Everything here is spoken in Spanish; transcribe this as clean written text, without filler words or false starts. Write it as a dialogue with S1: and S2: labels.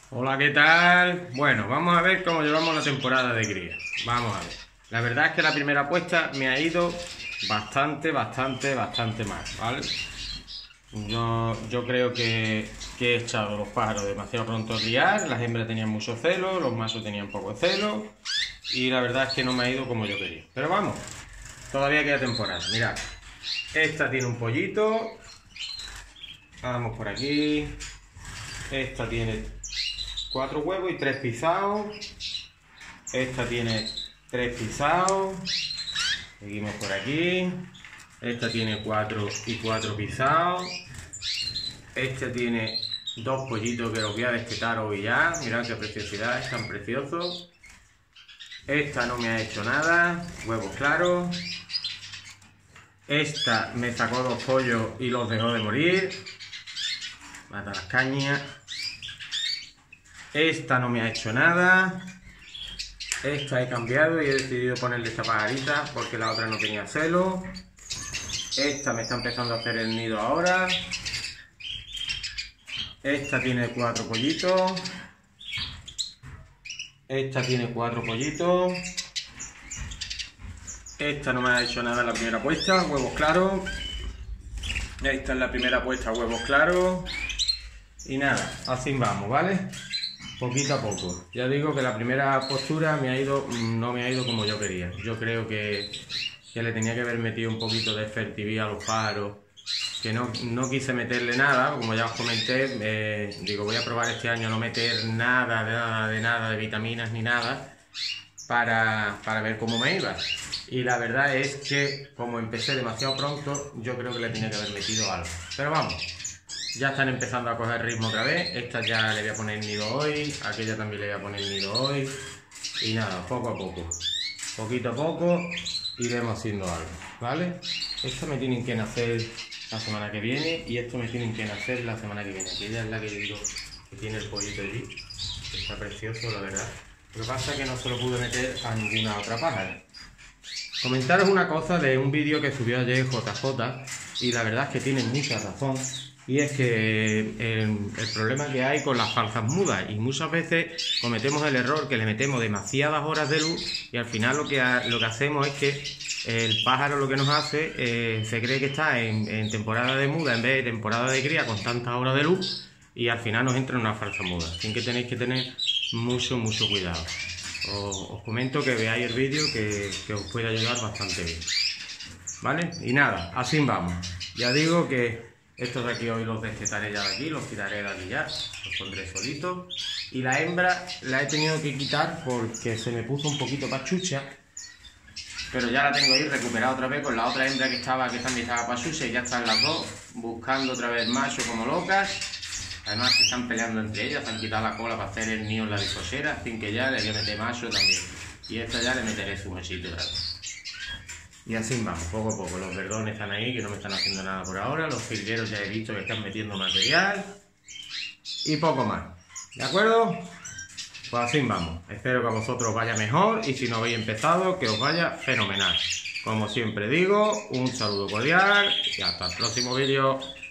S1: Hola, ¿qué tal? Bueno, vamos a ver cómo llevamos la temporada de cría. Vamos a ver. La verdad es que la primera apuesta me ha ido bastante mal, ¿vale? Yo creo que he echado los pájaros demasiado pronto a criar, las hembras tenían mucho celo, los machos tenían poco celo y la verdad es que no me ha ido como yo quería. Pero vamos, todavía queda temporada. Mirad, esta tiene un pollito. Vamos por aquí. Esta tiene 4 huevos y 3 pisados. Esta tiene 3 pisados. Seguimos por aquí. Esta tiene 4 y 4 pisados. Esta tiene 2 pollitos que los voy a destetar hoy ya. Mirad qué preciosidad, están preciosos. Esta no me ha hecho nada. Huevos claros. Esta me sacó 2 pollos y los dejó de morir. Mata las cañas. Esta no me ha hecho nada. Esta he cambiado y he decidido ponerle esta pajarita porque la otra no tenía celo. Esta me está empezando a hacer el nido ahora. Esta tiene 4 pollitos. Esta tiene 4 pollitos. Esta no me ha hecho nada en la primera puesta, huevos claros. Esta es la primera puesta, huevos claros. Y nada, así vamos, ¿vale? Poquito a poco. Ya digo que la primera postura no me ha ido como yo quería. Yo creo que le tenía que haber metido un poquito de Fertivir a los pájaros. Que no quise meterle nada, como ya os comenté. Digo, voy a probar este año no meter nada de vitaminas ni nada para ver cómo me iba. Y la verdad es que como empecé demasiado pronto, yo creo que le tenía que haber metido algo. Pero vamos. Ya están empezando a coger ritmo otra vez. Esta ya le voy a poner nido hoy. Aquella también le voy a poner nido hoy. Y nada, poco a poco. Poquito a poco iremos haciendo algo, ¿vale? Esto me tienen que nacer la semana que viene. Y esto me tienen que nacer la semana que viene. Aquella es la que digo que tiene el pollito allí. Está precioso, la verdad. Lo que pasa es que no se lo pude meter a ninguna otra pájara. Comentaros una cosa de un vídeo que subió ayer JJ. Y la verdad es que tiene mucha razón. Y es que el problema que hay con las falsas mudas, y muchas veces cometemos el error que le metemos demasiadas horas de luz y al final lo que hacemos es que el pájaro lo que nos hace se cree que está en temporada de muda en vez de temporada de cría con tantas horas de luz y al final nos entra en una falsa muda. Así que tenéis que tener mucho cuidado. Os comento que veáis el vídeo que os puede ayudar bastante bien, ¿vale? Y nada, así vamos. Ya digo que estos de aquí hoy los destetaré ya de aquí, los quitaré de aquí ya, los pondré solitos. Y la hembra la he tenido que quitar porque se me puso un poquito pachucha. Pero ya la tengo ahí recuperada otra vez con la otra hembra que también estaba pachucha y ya están las dos buscando otra vez macho como locas. Además se están peleando entre ellas, se han quitado la cola para hacer el nido en la discochera, así que ya le voy a meter macho también. Y esta ya le meteré su machito otra vez. Y así vamos, poco a poco. Los verdones están ahí, que no me están haciendo nada por ahora. Los jilgueros ya he visto que están metiendo material. Y poco más. ¿De acuerdo? Pues así vamos. Espero que a vosotros os vaya mejor. Y si no habéis empezado, que os vaya fenomenal. Como siempre digo, un saludo cordial y hasta el próximo vídeo.